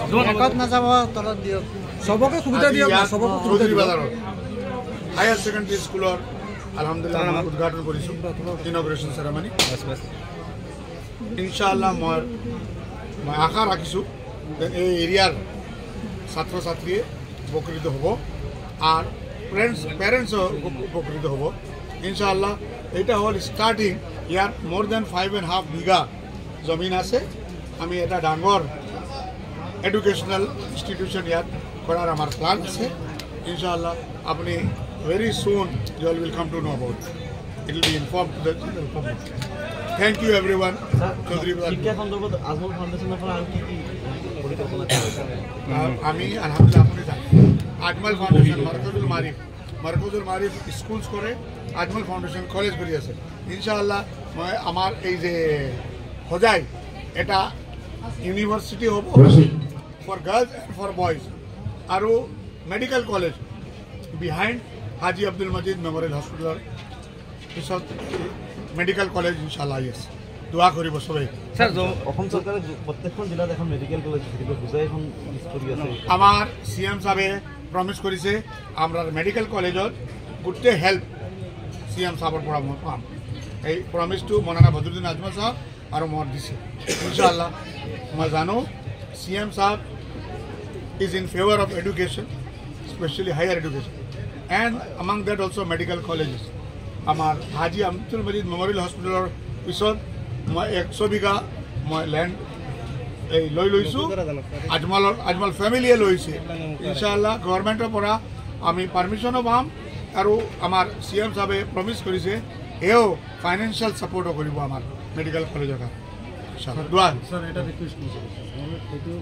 একত নাযাব তলত দিয়ক সবকে সুবিধা দিয়ক সবকে চৌধুৰী বাজাৰত হায়াৰ ছেকেণ্ডাৰী স্কুলৰ আলহামদুলিল্লাহ আমি উদ্ঘাটন কৰিছোঁ ইনগ্ৰেশ্যন চেৰেমনি ইনশাআল্লাহ মই আশা ৰাখিছোঁ যে এই এৰিয়াৰ ছাত্ৰ ছাত্ৰীয়ে উপকৃত হ'ব আর প্যারেন্টসও উপকৃত হব ইনশাআল্লাহ। এটা হল স্টার্টিং ইয়ার মোর দেন 5.5 বিঘা জমিন আছে আমি এটা ডাঙর এডুকেশনাল ইনস্টিটিউশন ইয়াত করার আমার প্ল্যান আছে ইনশাআল্লাহ। আপনি very soon you all will come to know about it. It will be informed to the general public. Thank you everyone. Chowdhury Bazar শিক্ষা সন্দর্ভত আজমল ফাউন্ডেশনের পৰা আৰু কি পরিকল্পনা আছে? আমি আলহামদুলিল্লাহ আপনি জানেন আজমল ফাউন্ডেশন মার্কাজুল মারিফ স্কুলস করে আজমল ফাউন্ডেশন কলেজ কৰি আছে ইনশাআল্লাহ। মই আমার এই যে হজাই এটা ইউনিভার্সিটি হ'ব for girls and for boys আৰু medical college behind Haji Abdul Majid memorial hospital পিছত মেডিকেল কলেজ ইনশাআল্লাহ আছে দোয়া কৰিব সবাই। স্যার অসম সরকারের প্রত্যেকখন জেলাত এখন মেডিকেল কলেজ থাকিব বুজাই এখন কৰি আছে আমার সিএম সাহেবে প্রমিস কৰিছে আমরা মেডিকেল কলেজত গোটেই হেল্প সিএম সাহেবৰ পৰা মই পাম এই প্ৰমিসটো মৌলানা বদৰুদ্দিন আজমল সাহেব আৰু মই দিছে ইনশাআল্লাহ। মই জানো সিএম সাহেব is in favor of education, especially higher education, and among that also medical colleges. আমার হাজি আব্দুল মজিদ মেমোরিয়াল হসপিটালৰ পিছত মই 100 বিঘা মই ল্যান্ড এই লৈছোঁ আজমল ফ্যামিলিয়ে লৈছে ইনশাআল্লাহ। গভর্নমেন্টৰ পৰা আমি পারমিশনও পাম আৰু আমাৰ সিএম সাহেবে প্ৰমিস কৰিছে এও ফাইনেন্সিয়াল সাপোর্টও কৰিব আমাৰ মেডিকেল কলেজৰ কাৰণে। দোয়া স্যার এটা রিকোয়েস্ট